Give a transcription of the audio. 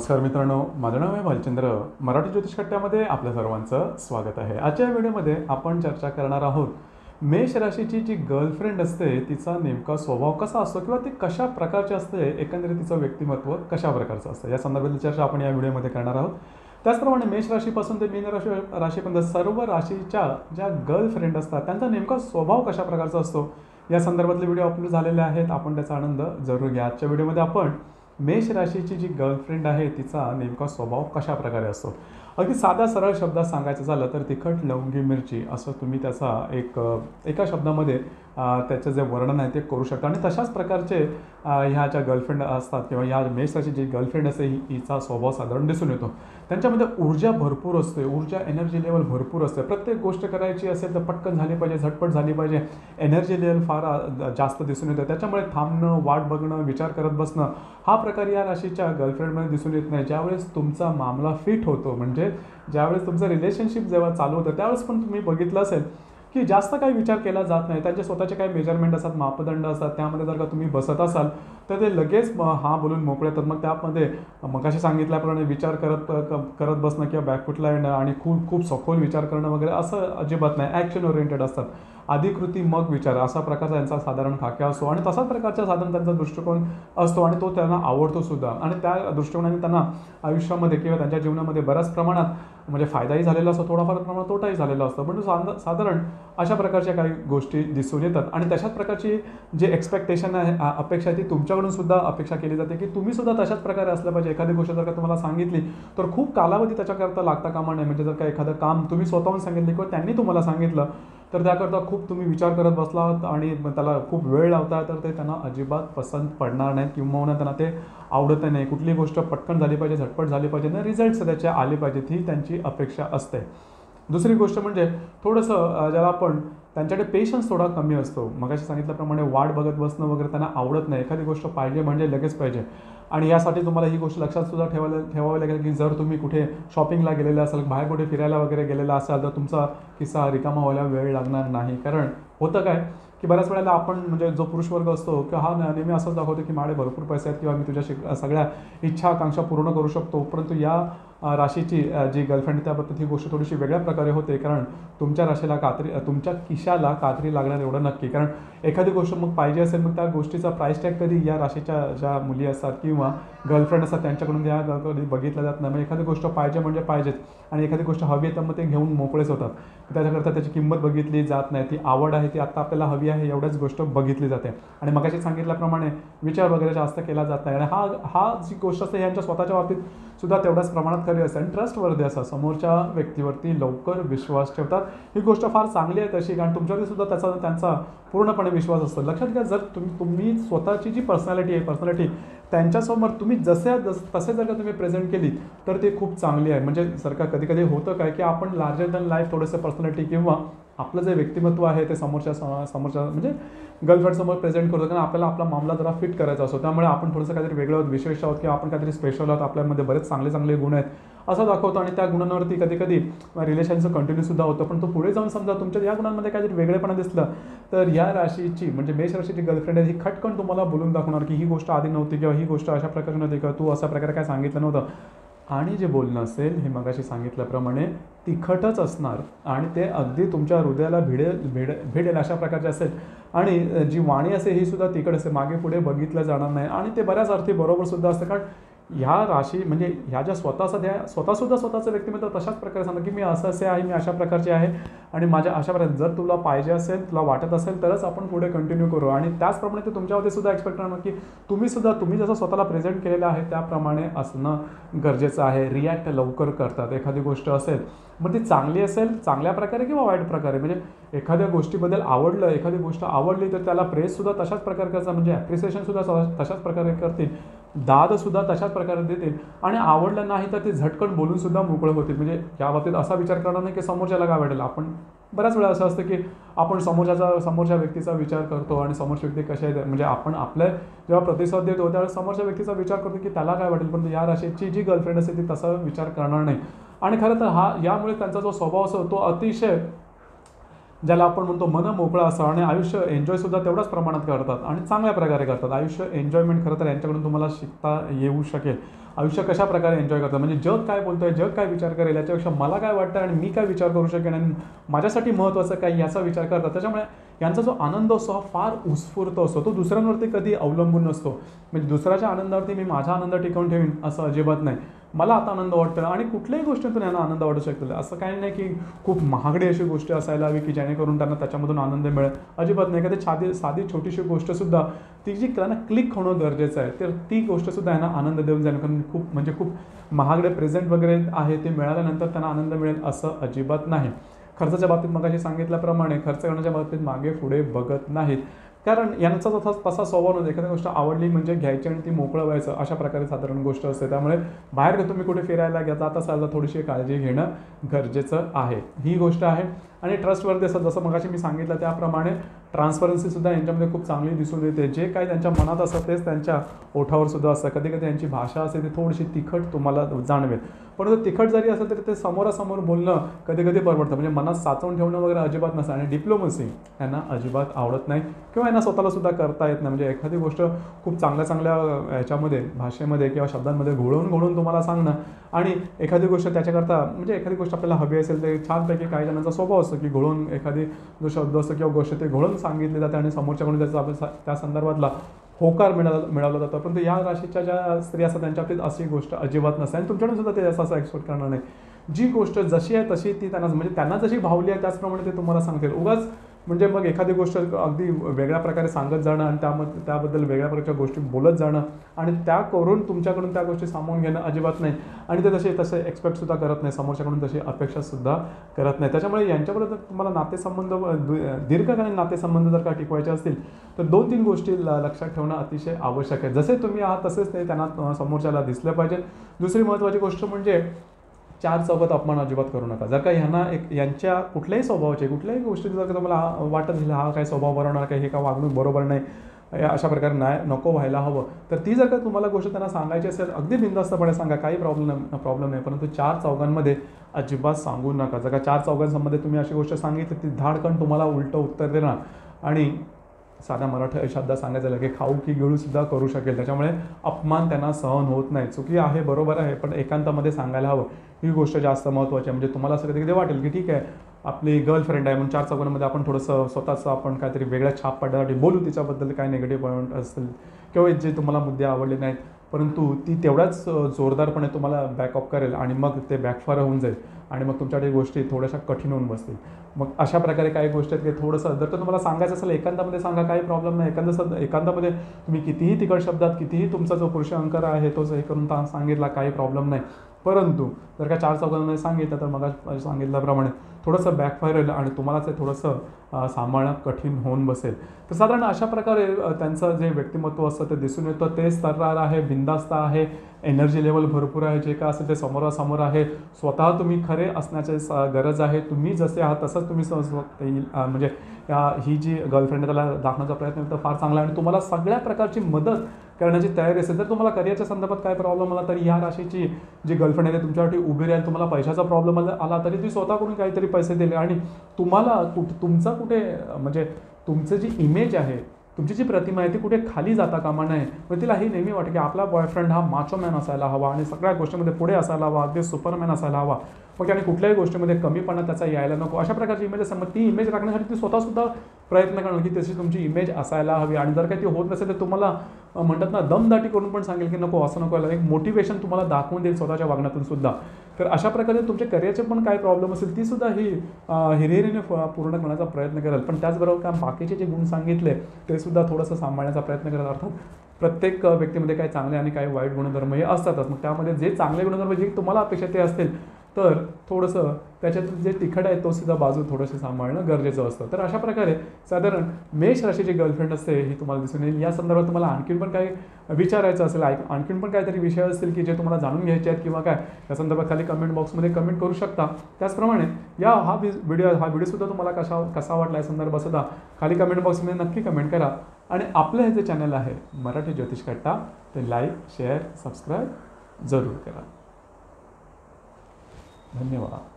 नमस्कार मित्रांनो, माझं नाव आहे भालचंद्र. मराठी ज्योतिष कट्ट्यामध्ये आपल्या सर्वांचं स्वागत आहे. आजच्या व्हिडिओमध्ये आपण चर्चा करणार आहोत मेष राशीची जी गर्लफ्रेंड असते तिचा नेमका स्वभाव कसा असतो किंवा ती कशा प्रकारची असते, एकंदरीत तिचं व्यक्तिमत्व कशा प्रकारचं असतं या संदर्भातली चर्चा आपण या व्हिडिओमध्ये करणार आहोत. त्याचप्रमाणे मेष राशीपासून ते मीन राशीपर्यंत सर्व राशीच्या ज्या गर्लफ्रेंड असतात त्यांचा नेमका स्वभाव कशा प्रकारचा असतो या संदर्भातले व्हिडिओ अपलोड झालेले आहेत. आपण त्याचा आनंद जरूर घ्या. आजच्या व्हिडिओमध्ये आपण मेष राशीची जी गर्लफ्रेंड आहे तिचा नेमका स्वभाव कशा प्रकारे असतो, अगदी साधा सरळ शब्दात सांगायचं झालं तर तिखट लवंगी मिरची असं तुम्ही त्याचा एका शब्दामध्ये त्याचं जे वर्णन आहे ते करू शकता. आणि तशाच प्रकारचे ह्या ज्या गर्लफ्रेंड असतात किंवा ह्या मेष राशीची जी गर्लफ्रेंड असते हिचा स्वभाव साधारण दिसून येतो. त्यांच्यामध्ये ऊर्जा भरपूर असते, ऊर्जा एनर्जी लेवल भरपूर असते. प्रत्येक गोष्ट करायची असेल तर पटकन झाली पाहिजे, झटपट झाली पाहिजे. एनर्जी लेवल फार जास्त दिसून येतं. त्याच्यामुळे थांबणं, वाट बघणं, विचार करत बसणं हा प्रकार या राशीच्या गर्लफ्रेंडमध्ये दिसून येत नाही. ज्यावेळेस तुमचा मामला फिट होतो, म्हणजे ज्यावेळेस तुमचं रिलेशनशिप जेव्हा चालू होतं त्यावेळेस पण तुम्ही बघितलं असेल की जास्त काही विचार केला जात नाही. त्यांचे स्वतःचे काही मेजरमेंट असतात, मापदंड असतात, त्यामध्ये जर का तुम्ही बसत असाल तर ते लगेच हां बोलून मोकळे येतात. मग त्यामध्ये मगाशी सांगितल्याप्रमाणे विचार करत बसणं किंवा बॅकफुटला येणं आणि खूप सखोल विचार करणं वगैरे असं अजिबात नाही. ॲक्शन ओरिएंटेड असतात. आधी कृती मग विचार असा प्रकारचा त्यांचा साधारण खाक्या असतो आणि तसाच प्रकारचा साधारण त्यांचा दृष्टिकोन असतो आणि तो त्यांना आवडतो सुद्धा. आणि त्या दृष्टिकोनाने त्यांना आयुष्यामध्ये किंवा त्यांच्या जीवनामध्ये बऱ्याच प्रमाणात म्हणजे फायदाही झालेला असतो, थोडाफार प्रमाणात तोटाही झालेला असतो. पण साधारण अशा प्रकारच्या काही गोष्टी दिसून येतात. आणि तशाच प्रकारची जे एक्सपेक्टेशन आहे, अपेक्षा ती तुमच्याकडून सुद्धा अपेक्षा केली जाते की तुम्ही सुद्धा तशाच प्रकारे असलं पाहिजे. एखादी गोष्ट जर का तुम्हाला सांगितली तर खूप कालावधी त्याच्याकरता लागता कामा नये. म्हणजे जर का एखादं काम तुम्ही स्वतःहून सांगितलं किंवा त्यांनी तुम्हाला सांगितलं तर त्याकरता खूप तुम्ही विचार करत बसलात आणि त्याला खूप वेळ लावता तर ते त्यांना अजिबात पसंत पडणार नाही किंवा त्यांना ते आवडत नाही. कुठली गोष्ट पटकन झाली पाहिजे, झटपट झाली पाहिजे ना, रिझल्ट्स त्याचे आले पाहिजेत ही त्यांची अपेक्षा असते. दुसरी गोष्ट म्हणजे थोडंसं ज्याला आपण त्यांच्याकडे पेशन्स थोडा कमी असतो. मगाशी सांगितल्याप्रमाणे वाट बघत बसणं वगैरे त्यांना आवडत नाही. एखादी गोष्ट पाहिजे म्हणजे लगेच पाहिजे. आणि यासाठी तुम्हाला ही गोष्ट लक्षात सुद्धा ठेवावी लागेल की जर तुम्ही कुठे शॉपिंगला गेलेला असाल, बाहेर कुठे फिरायला वगैरे गेलेला असाल तर तुमचा किस्सा रिकामा व्हायला वेळ लागणार नाही. कारण होतं काय की बऱ्याच वेळेला आपण म्हणजे जो पुरुष वर्ग असतो की हा नेहमी असंच दाखवतो की माझे भरपूर पैसे आहेत किंवा मी तुझ्या सगळ्या इच्छा आकांक्षा पूर्ण करू शकतो. परंतु या राशीची जी गर्लफ्रेंड त्याबद्दल ही गोष्ट थोडीशी वेगळ्या प्रकारे होते. कारण तुमच्या राशीला तुमच्या खिशाला कात्री लागणार एवढं नक्की. कारण एखादी गोष्ट मग पाहिजे असेल मग त्या गोष्टीचा प्राईस टॅग कधी या राशीच्या ज्या मुली असतात किंवा गर्लफ्रेंड असतात त्यांच्याकडून या कधी बघितलं जात नाही. मग एखादी गोष्ट पाहिजे म्हणजे पाहिजेच आणि एखादी गोष्ट हवी आहे तर मग ते घेऊन मोकळेच होतात. त्याच्याकरता त्याची किंमत बघितली जात नाही. ती आवड आहे ती आत्ता आपल्याला हवी आहे एवढ्याच गोष्ट बघितली जाते. आणि मगाशी सांगितल्याप्रमाणे विचार वगैरे जास्त केला जात नाही. आणि हा जी गोष्ट असते यांच्या स्वतःच्या बाबतीत सुद्धा तेवढ्याच प्रमाणात खरी असते. आणि ट्रस्टवर्दी असतात, समोरच्या व्यक्तीवरती लवकर विश्वास ठेवतात. ही गोष्ट फार चांगली आहे तशी, कारण तुमच्यावरती सुद्धा त्यांचा पूर्णपणे विश्वास असतो. लक्षात घ्या, जर तुम्ही स्वतःची जी पर्सनॅलिटी त्यांच्यासमोर तुम्ही तसे जर का तुम्ही प्रेझेंट केली तर ते खूप चांगली आहे. म्हणजे जर का कधी होतं काय की आपण लार्जर दॅन लाईफ थोडंसं पर्सनॅलिटी किंवा आपलं जे व्यक्तिमत्व आहे ते समोरच्या म्हणजे गर्लफ्रेंड समोर प्रेझेंट करतो. कारण आपल्याला आपला मामला जरा फिट करायचा असतो. त्यामुळे आपण थोडंसं काहीतरी वेगळं आहोत, विशेष आहोत किंवा आपण काहीतरी स्पेशल आहोत, आपल्यामध्ये बरेच चांगले गुण आहेत असं दाखवतो. आणि त्या गुणांवरती कधी रिलेशनचं कंटिन्यू सुद्धा होतं. पण तो पुढे जाऊन समजा तुमच्या या गुणांमध्ये काहीतरी वेगळेपणा दिसलं तर या राशीची म्हणजे मेष राशीची गर्लफ्रेंड आहे ही खटकन तुम्हाला बोलून दाखवणार की ही गोष्ट आधी नव्हती किंवा ही गोष्ट अशा प्रकारे नव्हती किंवा तू अशा प्रकारे काय सांगितलं नव्हतं. आणि जे बोलणं असेल हे मगाशी सांगितल्याप्रमाणे तिखटच असणार आणि ते अगदी तुमच्या हृदयाला भिडेल अशा प्रकारचे असेल. आणि जी वाणी असेल ही सुद्धा तिखट असेल, मागे पुढे बघितलं जाणार नाही. आणि ते बऱ्याच अर्थी बरोबर सुद्धा असतं. कारण ह्या राशी म्हणजे ह्या ज्या स्वतःसुद्धा स्वतःचं व्यक्तिमत्व तशाच प्रकारे सांगतात की मी असे आहे, मी अशा प्रकारचे आहे आणि माझ्या अशा प्रकारे जर तुला पाहिजे असेल, तुला वाटत असेल तरच आपण पुढे कंटिन्यू करू. आणि त्याचप्रमाणे ते तुमच्यामध्ये सुद्धा एक्सपेक्ट करणार की तुम्ही जसं स्वतःला प्रेझेंट केलेलं आहे त्याप्रमाणे असणं गरजेचं आहे. रिॲक्ट लवकर करतात. एखादी गोष्ट असेल मग ती चांगली असेल चांगल्या प्रकारे किंवा वाईट प्रकारे, म्हणजे एखाद्या गोष्टीबद्दल आवडलं, एखादी गोष्ट आवडली तर त्याला प्रेससुद्धा तशाच प्रकारे करायचं, म्हणजे ॲप्रिसिएशनसुद्धा तशाच प्रकारे करतील, दादसुद्धा तशाच प्रकारे देतील. आणि आवडलं नाही तर ते झटकन बोलून सुद्धा मोकळं होतील. म्हणजे या बाबतीत असा विचार करणार नाही की समोरच्याला काय वाटेल. आपण बऱ्याच वेळा असं असतं की आपण समोरच्या व्यक्तीचा विचार करतो आणि समोरची व्यक्ती कशा आहे म्हणजे आपण आपल्या जेव्हा प्रतिसाद देतो त्यावेळेस समोरच्या व्यक्तीचा विचार करतो की त्याला काय वाटेल. पण या राशीची जी गर्लफ्रेंड असते ती तसा विचार करणार नाही. आणि खरं तर यामुळे त्यांचा जो स्वभाव असतो तो अतिशय ज्याला आपण म्हणतो मन मोकळं असं आणि आयुष्य एन्जॉयसुद्धा तेवढ्याच प्रमाणात करतात आणि चांगल्या प्रकारे करतात. आयुष्य एन्जॉयमेंट खरं तर यांच्याकडून तुम्हाला शिकता येऊ शकेल. आयुष्य कशा प्रकारे एन्जॉय करतात, म्हणजे जग काय बोलतोय, जग काय विचार करेल याच्यापेक्षा मला काय वाटतं आणि मी काय विचार करू शकेन आणि माझ्यासाठी महत्त्वाचं काय याचा विचार करतात. त्याच्यामुळे यांचा जो आनंद असतो हा फार उत्स्फूर्त असतो, तो दुसऱ्यांवरती कधी अवलंबून नसतो. म्हणजे दुसऱ्याच्या आनंदावरती मी माझा आनंद टिकवून ठेवीन असं अजिबात नाही. मला आता आनंद वाटतो आणि कुठल्याही गोष्टीतून यांना आनंद वाटू शकतो. असं काही नाही की खूप महागडी अशी गोष्ट असायला हवी की जेणेकरून त्यांना त्याच्यामधून आनंद मिळेल, अजिबात नाही. एखादी साधी छोटीशी गोष्टसुद्धा ती जी त्यांना क्लिक होणं गरजेचं आहे, तर ती गोष्टसुद्धा यांना आनंद देऊन जाईल. कारण खूप महागडे प्रेझेंट वगैरे आहे ते मिळाल्यानंतर त्यांना आनंद मिळेल असं अजिबात नाही. खर्चाच्या बाबतीत मगाशी सांगितल्याप्रमाणे खर्च करण्याच्या बाबतीत मागे पुढे बघत नाहीत. कारण यांचा तसा स्वभाव नव्हता. एखादी गोष्ट आवडली म्हणजे घ्यायची आणि ती मोकळं व्हायचं, अशा प्रकारे साधारण गोष्ट असते. त्यामुळे बाहेर तुम्ही कुठे फिरायला जात असाल तर थोडीशी काळजी घेणं गरजेचं आहे, ही गोष्ट आहे. आणि ट्रस्टवर्दी असतात, जसं मगाशी मी सांगितलं त्याप्रमाणे ट्रान्सपरन्सीसुद्धा यांच्यामध्ये खूप चांगली दिसून येते. जे काही त्यांच्या मनात असतं तेच त्यांच्या ओठावर सुद्धा असतं. कधी कधी यांची भाषा असते ती थोडीशी तिखट तुम्हाला जाणवेल, परंतु तिखट जरी असेल तरी ते समोरासमोर बोलणं कधी कधी परवडतं. म्हणजे मनात साचवून ठेवणं वगैरे अजिबात नसतं. आणि डिप्लोमसी यांना अजिबात आवडत नाही किंवा यांना स्वतःला सुद्धा करता येत नाही. म्हणजे एखादी गोष्ट खूप चांगल्या ह्याच्यामध्ये भाषेमध्ये किंवा शब्दांमध्ये घोळून तुम्हाला सांगणं आणि एखादी गोष्ट त्याच्याकरता म्हणजे एखादी गोष्ट आपल्याला हवी असेल तर छानपैकी काही जणांचा स्वभाव असतो की घोळून एखादी जो शब्द असतो किंवा गोष्ट ते घोळून सांगितली जाते आणि समोरच्याकडून त्याचा त्या संदर्भातला होकार मिळवला जातो. परंतु या राशीच्या ज्या स्त्रिया असतात त्यांच्या बाबतीत अशी गोष्ट अजिबात नसते आणि तुमच्याकडून सुद्धा ते असं एक्सपेक्ट करणार नाही. जी गोष्ट जशी आहे तशी ती त्यांना म्हणजे त्यांना जशी भावली आहे त्याचप्रमाणे ते तुम्हाला सांगतील. उगाच म्हणजे मग एखादी गोष्ट अगदी वेगळ्या प्रकारे सांगत जाणं आणि त्याबद्दल वेगळ्या प्रकारच्या गोष्टी बोलत जाणं आणि त्या करून तुमच्याकडून त्या गोष्टी सामावून घेणं अजिबात नाही. आणि ते तसे एक्सपेक्टसुद्धा करत नाही, समोरच्याकडून तशी अपेक्षासुद्धा करत नाही. त्याच्यामुळे यांच्याबरोबर तुम्हाला नातेसंबंध दीर्घकालीन नातेसंबंध जर का टिकवायचे असतील तर 2-3 गोष्टी लक्षात ठेवणं अतिशय आवश्यक आहे. जसे तुम्ही आहात तसेच ते त्यांना समोरच्याला दिसलं पाहिजे. दुसरी महत्त्वाची गोष्ट म्हणजे 4 चौघात अपमान अजिबात करू नका. जर का ह्यांना यांच्या कुठल्याही स्वभावाचे कुठल्याही गोष्टी जर का तुम्हाला वाटत असेल हा काय स्वभाव बनवणार काय, हे का वागणूक बरोबर नाही, अशा प्रकारे नाही नको व्हायला हवं, तर ती जर का तुम्हाला गोष्ट त्यांना सांगायची असेल अगदी बिनधास्तपणे सांगा, काही प्रॉब्लेम नाही. परंतु 4 चौघांमध्ये अजिबात सांगू नका. जर का 4 चौघांमध्ये तुम्ही अशी गोष्ट सांगितली ती धाडकन तुम्हाला उलटं उत्तर देणार आणि साध्या मराठी शब्दात सांगायचं झालं की खाऊ की गिळूसुद्धा करू शकेल. त्याच्यामुळे अपमान त्यांना सहन होत नाही. चुकी आहे बरोबर आहे पण एकांतामध्ये सांगायला हवं, ही गोष्ट जास्त महत्त्वाची आहे. म्हणजे तुम्हाला असं कधी कधी वाटेल की ठीक आहे आपली गर्लफ्रेंड आहे म्हणून 4 चौघांमध्ये आपण थोडंसं स्वतःचं आपण काहीतरी वेगळ्या छाप पाडण्यासाठी बोलू, तिच्याबद्दल काय निगेटिव्ह पॉईंट असतील किंवा जे तुम्हाला मुद्दे आवडले नाहीत, परंतु ती तेवढ्याच जोरदारपणे तुम्हाला बॅकअप करेल आणि मग ते बॅकफायर होऊन जाईल आणि मग तुमच्याकडे गोष्टी थोड्याशा कठीण होऊन बसतील. मग अशा प्रकारे काही गोष्टी आहेत की थोडंसं जर तुम्हाला सांगायचं असेल एकांतामध्ये सांगा, काही प्रॉब्लेम नाही. एकांतामध्ये तुम्ही कितीही तिखट शब्दात कितीही तुमचा जो पुरुष अंकर आहे तो हे करून सांगितला, काही प्रॉब्लेम नाही. परंतु जर का 4 चौघांमध्ये सांगितलं तर मग सांगितल्याप्रमाणे थोडंसं बॅकफायर होईल आणि तुम्हालाच ते थोडंसं सांभाळणं कठीण होऊन बसेल. तर साधारण अशा प्रकारे त्यांचं जे व्यक्तिमत्व असतं ते दिसून येतं. ते स्तरार आहे, बिनधास्त आहे, एनर्जी लेवल भरपूर आहे, जे काय असेल ते समोरासमोर आहे. स्वतः तुम्ही खरे असण्याची गरज आहे. तुम्ही जसे आहात तसंच तुम्ही म्हणजे ही जी गर्लफ्रेंड आहे त्याला दाखवण्याचा प्रयत्न तर फार चांगला आहे आणि तुम्हाला सगळ्या प्रकारची मदत करण्याची तयारी असेल. जर तुम्हाला करिअरच्या संदर्भात काय प्रॉब्लेम आला तरी ह्या राशीची जी गर्लफ्रेंड आहे तुमच्यासाठी उभी राहील. तुम्हाला पैशाचा प्रॉब्लेम आला तरी ती स्वतःकडून काहीतरी पैसे दिले आणि तुम्हाला तुमचा कुठे म्हणजे तुमचं जी इमेज आहे, तुमची जी प्रतिमा आहे ती कुठे खाली जाता कामा नये. पण तिला ही नेहमी वाटते की आपला बॉयफ्रेंड हा माचो मॅन असायला हवा आणि सगळ्या गोष्टीमध्ये पुढे असायला हवा, अगदी सुपरमॅन असायला हवा, मग त्याने कुठल्याही गोष्टीमध्ये कमीपणा त्याचा यायला नको. अशा प्रकारची इमेज असेल मग ती इमेज राखण्यासाठी ती स्वतःसुद्धा प्रयत्न करणार की तशी तुमची इमेज असायला हवी. आणि जर काही ती होत नसेल तर तुम्हाला म्हणतात ना दमदाटी करून पण सांगेल की नको असं नको, एक मोटिवेशन तुम्हाला दाखवून देईल स्वतःच्या वागण्यातून सुद्धा. तर अशा प्रकारे तुमच्या करिअरचे पण काय प्रॉब्लेम असेल ती सुद्धा ही हिरिरीने पूर्ण करण्याचा प्रयत्न करेल. पण त्याचबरोबर का बाकीचे जे गुण सांगितले ते सुद्धा थोडंसं सांभाळण्याचा प्रयत्न करेल. अर्थात प्रत्येक व्यक्तीमध्ये काही चांगले आणि काही वाईट गुणधर्म हे असतातच. मग त्यामध्ये जे चांगले गुणधर्म जे तुम्हाला अपेक्षा ते असतील तर थोडंसं त्याच्यातून जे तिखट आहे तो सुद्धा बाजू थोडंसं सांभाळणं गरजेचं असतं. तर अशा प्रकारे साधारण मेष राशीची गर्लफ्रेंड असते ही तुम्हाला दिसून येईल. या संदर्भात तुम्हाला आणखीन पण काही विचारायचं असेल, आणखीन पण काहीतरी विषय असतील की जे तुम्हाला जाणून घ्यायचे आहेत किंवा काय, या संदर्भात खाली कमेंट बॉक्समध्ये कमेंट करू शकता. त्याचप्रमाणे हा व्हिडिओसुद्धा तुम्हाला कसा वाटला या संदर्भात सुद्धा खाली कमेंट बॉक्समध्ये नक्की कमेंट करा. आणि आपलं हे जे चॅनल आहे मराठी ज्योतिष कट्टा ते लाईक, शेअर, सबस्क्राईब जरूर करा. धन्यवाद.